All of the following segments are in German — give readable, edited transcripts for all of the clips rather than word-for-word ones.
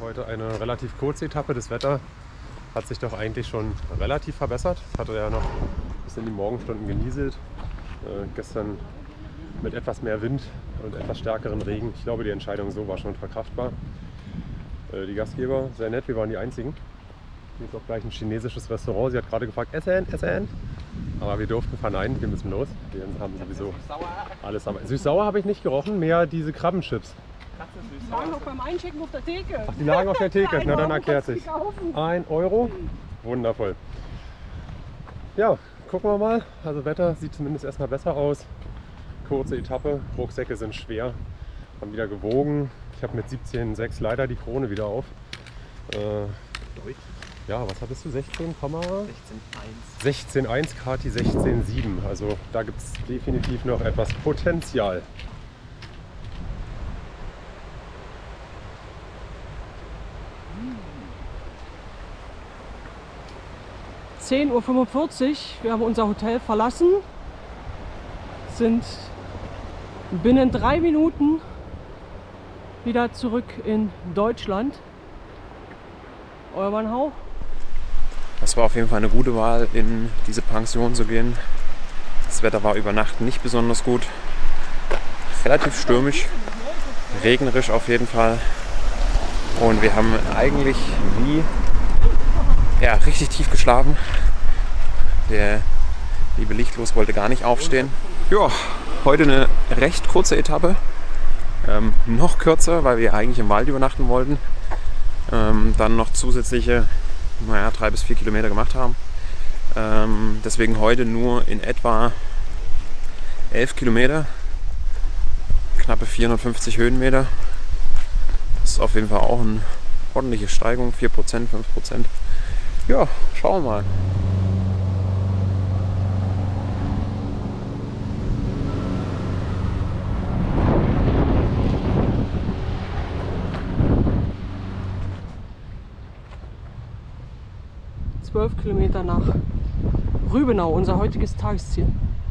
Heute eine relativ kurze Etappe. Das Wetter hat sich doch eigentlich schon relativ verbessert. Es hatte ja noch bis in die Morgenstunden genieselt. Gestern mit etwas mehr Wind und etwas stärkeren Regen. Ich glaube, die Entscheidung so war schon verkraftbar. Die Gastgeber, sehr nett, wir waren die Einzigen. Hier ist auch gleich ein chinesisches Restaurant. Sie hat gerade gefragt, Essen, Essen. Aber wir durften verneinen, wir müssen los. Wir haben sowieso alles. Süß-sauer habe ich nicht gerochen, mehr diese Krabbenchips. Die lagen noch beim Einchecken auf der Theke. Ach, die lagen auf der Theke, na dann erklärt sich. 1 Euro, wundervoll. Ja, gucken wir mal. Also Wetter sieht zumindest erstmal besser aus. Kurze Etappe, Rucksäcke sind schwer, haben wieder gewogen. Ich habe mit 17,6 leider die Krone wieder auf. Ja, was hattest du? 16,1? 16,1, Kati 16,7. Also da gibt es definitiv noch etwas Potenzial. – 10:45 Uhr, wir haben unser Hotel verlassen, sind binnen 3 Minuten wieder zurück in Deutschland. Euer Mann Hau? Das war auf jeden Fall eine gute Wahl, in diese Pension zu gehen. Das Wetter war über Nacht nicht besonders gut. Relativ stürmisch, regnerisch auf jeden Fall. Und wir haben eigentlich richtig tief geschlafen. Der liebe Lichtlos wollte gar nicht aufstehen. Ja, heute eine recht kurze Etappe. Noch kürzer, weil wir eigentlich im Wald übernachten wollten. Dann noch zusätzliche 3 bis 4 Kilometer gemacht haben. Deswegen heute nur in etwa 11 Kilometer, knappe 450 Höhenmeter. Das ist auf jeden Fall auch eine ordentliche Steigung, 4%, 5%. Ja, schauen wir mal. –12 Kilometer nach Rübenau, unser heutiges Tagesziel.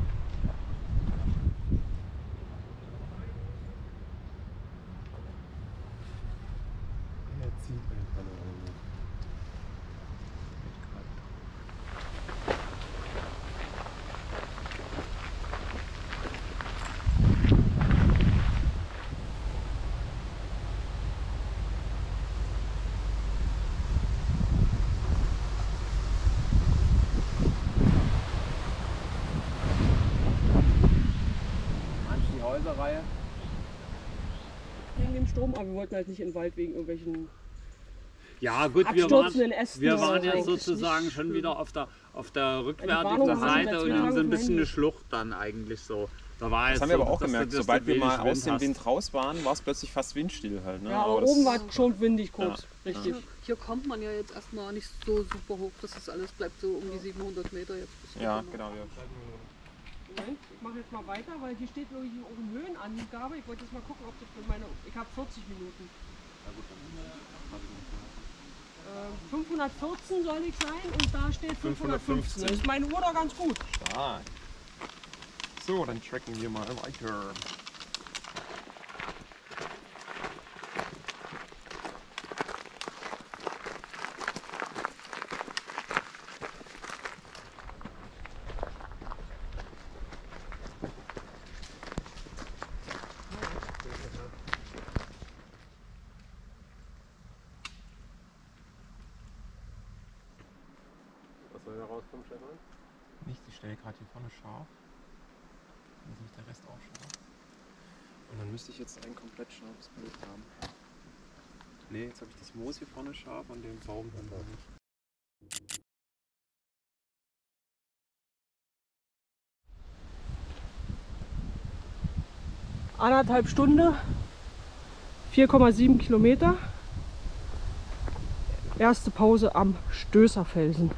Wegen dem Strom, aber wir wollten halt nicht in den Wald wegen irgendwelchen abstürzenden Ästen. Wir waren ja sozusagen schon wieder auf der rückwärtigen Seite und haben so ein bisschen eine Schlucht dann eigentlich so. Das haben wir aber auch gemerkt, sobald wir mal aus dem Wind raus waren, war es plötzlich fast windstill halt. Ne? Ja, aber oben war es schon windig kurz, richtig. Hier kommt man ja jetzt erstmal nicht so super hoch, das ist alles, bleibt so um die 700 Meter jetzt. Ja, genau. Moment, ich mache jetzt mal weiter, weil hier steht wirklich auch eine Höhenangabe. Ich wollte jetzt mal gucken, ob das für meine. Ich habe 40 Minuten. 514 soll ich sein und da steht 515. Das ist meine Uhr doch ganz gut. Stark. So, dann tracken wir mal weiter. Was soll da rauskommen, Stefan? Nicht, ich stelle gerade hier vorne scharf. Dann ist nicht der Rest auch scharf. Und dann müsste ich jetzt ein komplett scharfes Bild haben. Ne, jetzt habe ich das Moos hier vorne scharf und den Baum dann da nicht. Anderthalb Stunde, 4,7 Kilometer. Erste Pause am Stößerfelsen.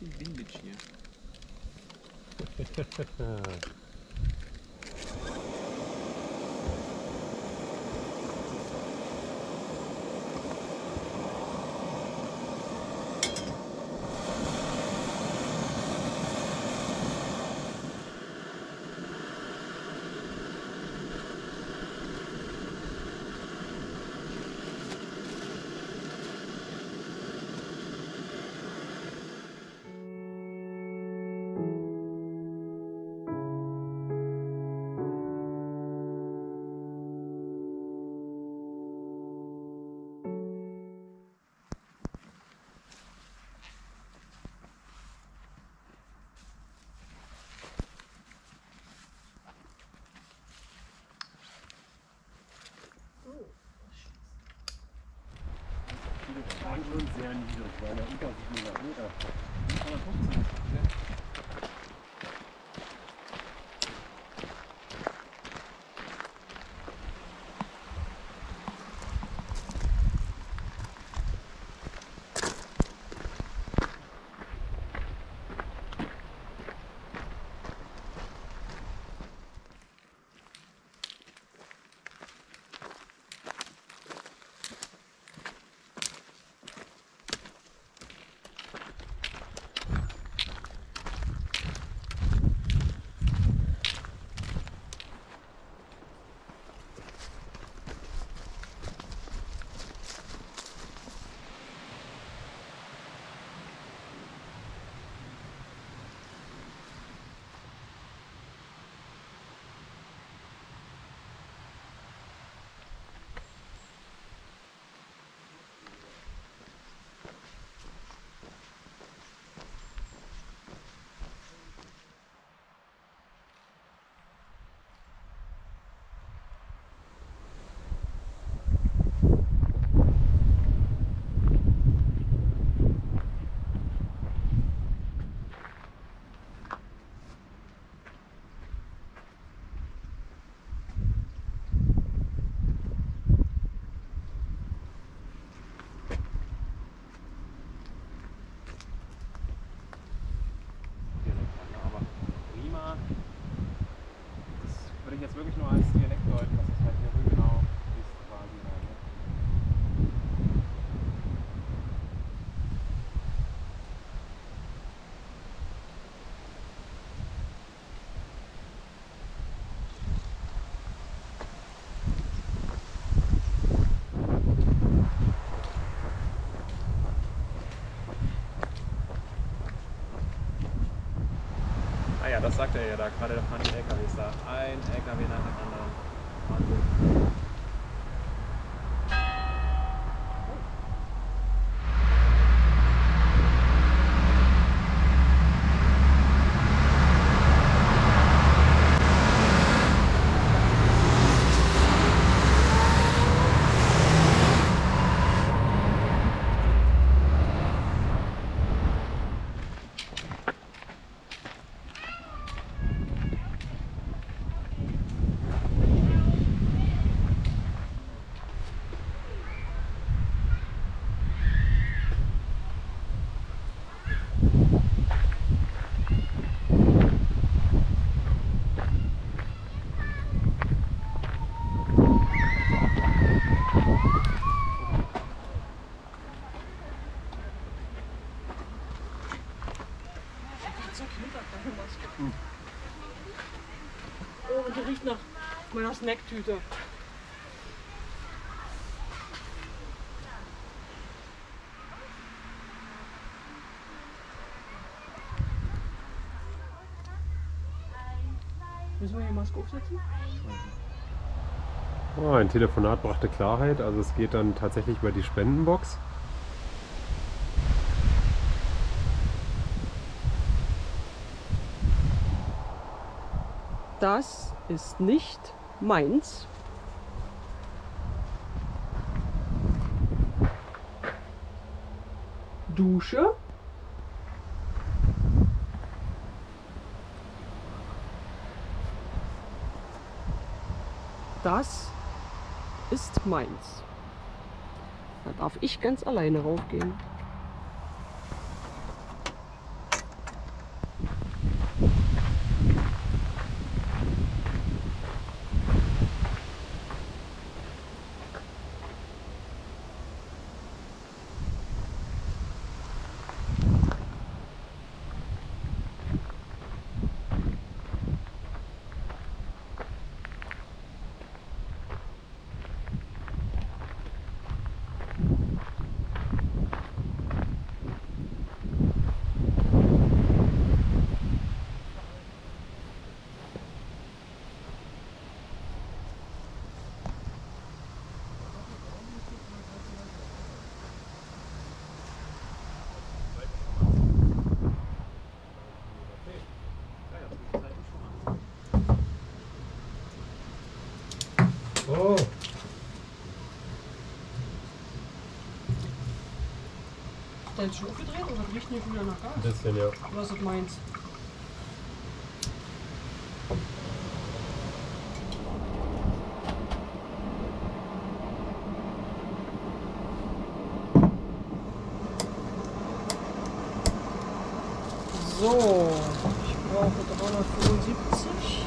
bisschen windig hier. Das war schon sehr niedrig, weil der über 700 Meter. Würde ich jetzt wirklich nur als Dialekt deuten, dass es halt hier Rügenau ist quasi. Ah ja, das sagt er ja da gerade, da fahren die LKWs da. Ein LKW nach dem anderen. Wahnsinn. Oh, die riecht nach meiner Snacktüte. Müssen wir die Maske aufsetzen? Oh, ein Telefonat brachte Klarheit, also es geht dann tatsächlich über die Spendenbox. Das ist nicht meins. Dusche. Das ist meins. Da darf ich ganz alleine raufgehen. er jetzt schon aufgedreht oder riecht nicht wieder nach Gas? Ein bisschen, ja. Was ist meins? So, ich brauche 375.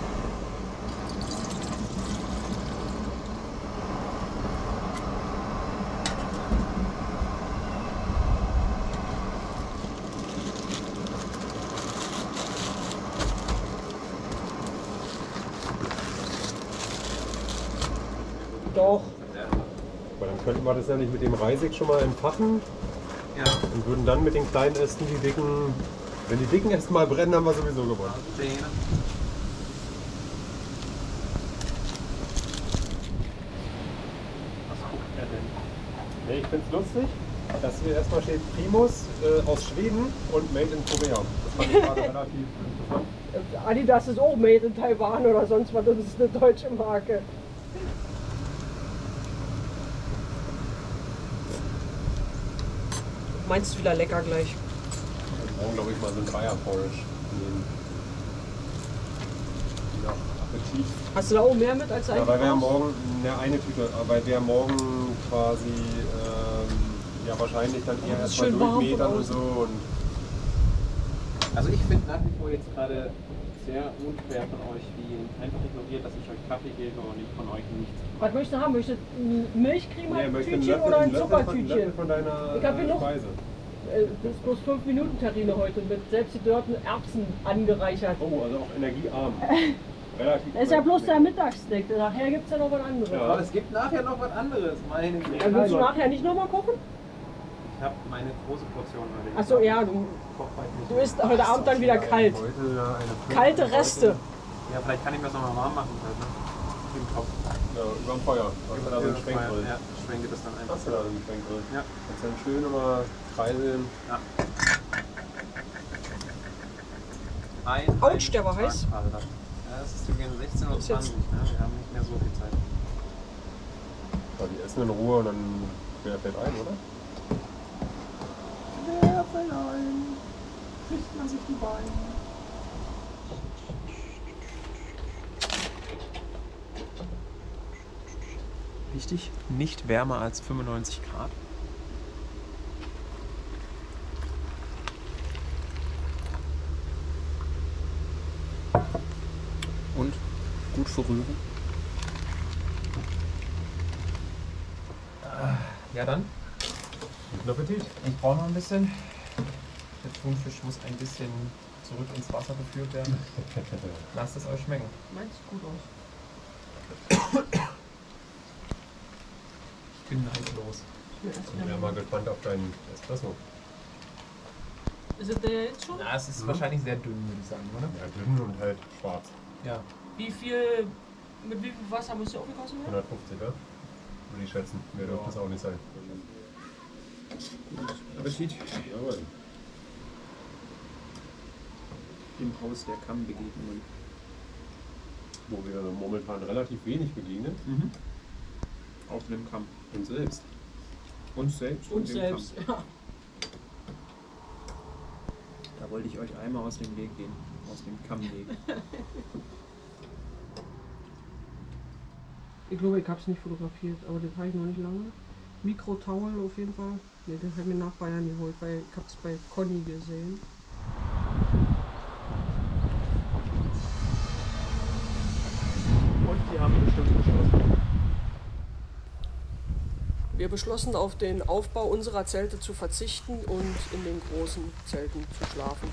Doch. Aber dann könnten wir das ja nicht mit dem Reisig schon mal entfachen Ja. und würden dann mit den kleinen Ästen die dicken. Wenn die dicken Äste mal brennen, haben wir sowieso gewonnen. Was guckt er denn? Nee, ich finde es lustig, dass hier erstmal steht Primus aus Schweden und Made in Korea. Das fand ich gerade relativ interessant. Adidas ist auch made in Taiwan oder sonst was, das ist eine deutsche Marke. Meinst du wieder lecker gleich? Morgen glaube ich mal so ein Dreier-Porridge nehmen. Ja, Appetit. Hast du da auch mehr mit als Ja, eigentlich? weil wir ja morgen, eine Tüte, weil wir morgen quasi ja wahrscheinlich dann eher ist erstmal schön warm von durchmetern und außen. so. Und Also ich finde nach wie vor jetzt gerade sehr unfair von euch, die einfach ignoriert, dass ich euch Kaffee gebe und ich von euch nichts. Was möchtest du haben? Möchtest du ein Milchcreme, nee, ein möchte einen Tütchen Löffel, oder ein einen Löffel von Zuckertütchen? deiner Ich hab hier noch- Speise. Das ist bloß 5 Minuten Terrine heute mit selbst die dörrten Erbsen angereichert. Oh, also auch energiearm. Relativ. Das ist ja bloß der Mittagssnack. Nachher gibt es ja noch was anderes. Ja. Aber es gibt nachher noch was anderes, meine Güte. Dann willst du nachher nicht nochmal kochen? Ich habe meine große Portion heute. Achso, ja, du isst heute Abend dann wieder kalt. Heute eine Kalte Reste. Ja, vielleicht kann ich mir das nochmal warm machen. Halt, ne? Im Kopf. Ja, über dem Feuer. Hast du da so einen Schwenkgrill? Ja, ich schwenke das dann einfach. Hast du da so einen Schwenkgrill? Ja. Kannst du dann schön immer kreiseln. Ja. Autsch, der war heiß. Alter. Ja, es ist übrigens 16:20 Uhr, Ist jetzt- ne? Wir haben nicht mehr so viel Zeit. Ja, die essen in Ruhe und dann wer fällt ein, oder? Wer fällt ein? Kriegt man sich die Beine? Wichtig, nicht wärmer als 95 Grad. Und gut verrühren. Ja dann, Guten Appetit. ich brauche noch ein bisschen. Der Thunfisch muss ein bisschen zurück ins Wasser geführt werden. Lasst es euch schmecken. Meins sieht gut aus. Ich bin neidlos. Ich bin ja mal gespannt auf deinen Espresso. Ist es der jetzt schon? Na, es ist wahrscheinlich sehr dünn, würde ich sagen, oder? Ja, dünn und halt schwarz. Ja. Mit wie viel Wasser müsst ihr aufgegossen werden? 150, ja? Würde ich schätzen. Mehr dürfte es auch nicht sein. Appetit. Jawohl. Im Haus der Kammbegegnungen. Wo wir momentan relativ wenig begegnen. Auf einem Kamm. Und selbst. Uns selbst. Uns dem selbst, Kamm. ja. Da wollte ich euch einmal aus dem Weg gehen. Aus dem Kammweg. Ich glaube, ich habe es nicht fotografiert, aber das habe ich noch nicht lange. Mikrotowel auf jeden Fall. Ne, das habe ich mir nach Bayern geholt, weil ich habe es bei Conny gesehen. Und die haben bestimmt beschlossen. Wir beschlossen, auf den Aufbau unserer Zelte zu verzichten und in den großen Zelten zu schlafen.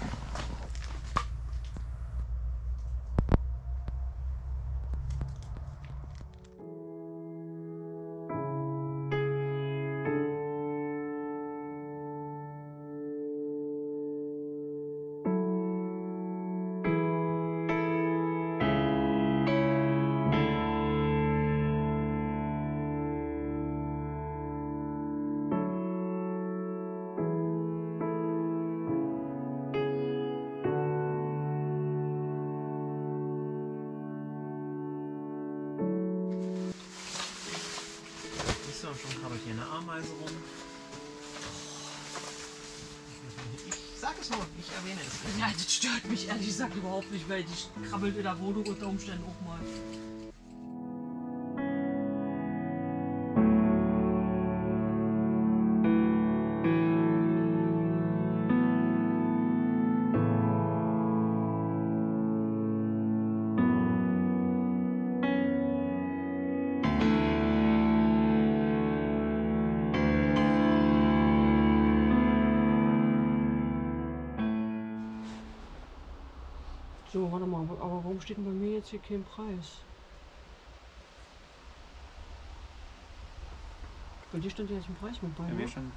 Achso, ich erwähne es. Ja, das stört mich ehrlich gesagt überhaupt nicht, weil die krabbelt in der Wohnung unter Umständen auch mal. So, warte mal, aber warum steht denn bei mir jetzt hier kein Preis? Bei dir stand ja jetzt ein Preis mit bei, ne? schon.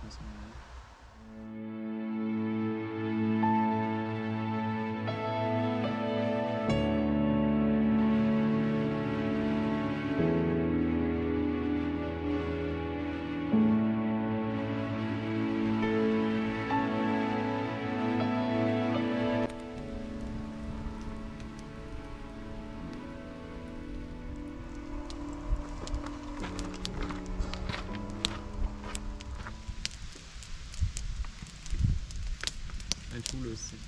Ein Schuh löst sich.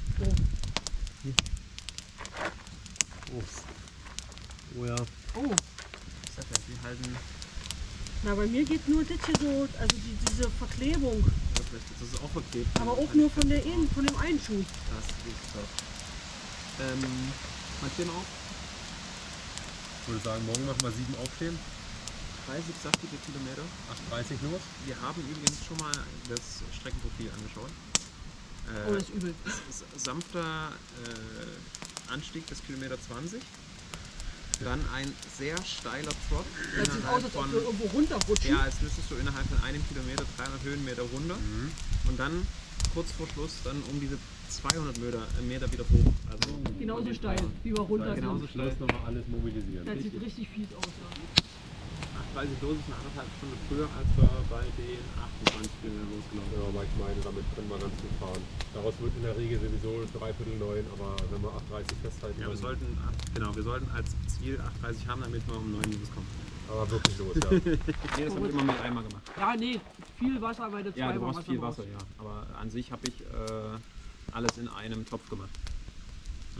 Oh ja. Oh, Die halten. na bei mir geht nur das hier so, also diese Verklebung. Das ist auch verklebt. Aber auch nur von dem einen Schuh. Das ist top. Markieren auf. Ich würde sagen, morgen machen wir 7 aufstehen. 30 saftige Kilometer. 8,30 los. Wir haben übrigens schon mal das Streckenprofil angeschaut. Oh, das ist übel. Sanfter Anstieg bis Kilometer 20. Dann ein sehr steiler Trot. Das sieht aus, als ob du irgendwo runterrutschen. Ja, als müsstest du innerhalb von einem Kilometer 300 Höhenmeter runter. Und dann kurz vor Schluss dann um diese 200 Meter wieder hoch. Also Genauso steil, wie wir runter genauso sind. steil. Schluss nochmal alles mobilisieren. Das sieht richtig fies aus. Ja. 38 los ist eine anderthalb Stunde früher, als wir bei den 28 Kilometern losgelaufen sind. Ja, aber ich meine, damit können wir ganz gut fahren. Daraus wird in der Regel sowieso 8:45, aber wenn wir 8,30 festhalten. Ja, wir sollten als Ziel 8,30 haben, damit wir um 9 loskommen. Aber wirklich los, ja. Nee, das haben wir immer mit einmal gemacht. Ja, nee, viel Wasser, weil du Ja, du zweimal brauchst viel brauchst. Wasser, ja. Aber an sich habe ich alles in einem Topf gemacht. Ja.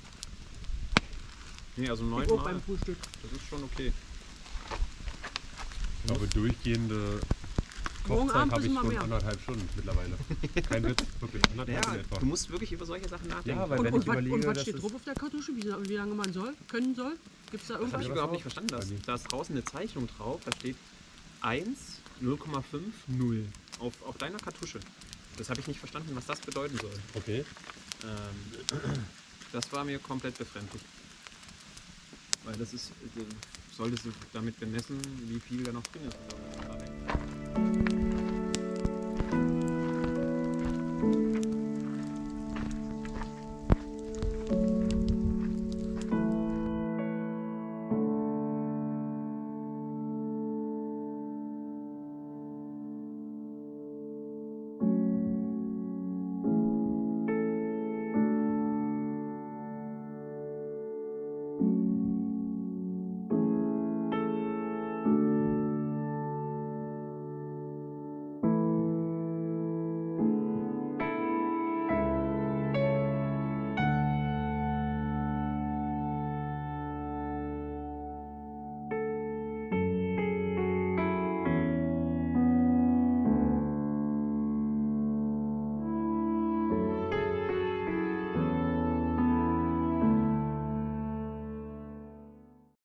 Nee, also Ich 9 auch Mal, beim Frühstück. das ist schon okay. Ich glaube, durchgehende Morgen Kochzeit Abend habe ich wissen wir schon mehr. 1,5 Stunden mittlerweile. Kein Witz, wirklich. 1,5 in etwa. Du musst wirklich über solche Sachen nachdenken. Ja, weil Und, wenn und, ich was, überlege, und was dass steht es- drauf auf der Kartusche? Wie lange man können soll? Gibt es da Das irgendwas? habe ich das überhaupt auch? nicht verstanden. Bei mir. Da ist draußen eine Zeichnung drauf, da steht 1, 0,5, 0 auf deiner Kartusche. Das habe ich nicht verstanden, was das bedeuten soll. Okay. Das war mir komplett befremdlich. Weil das ist, solltest du damit bemessen, wie viel da noch drin ist.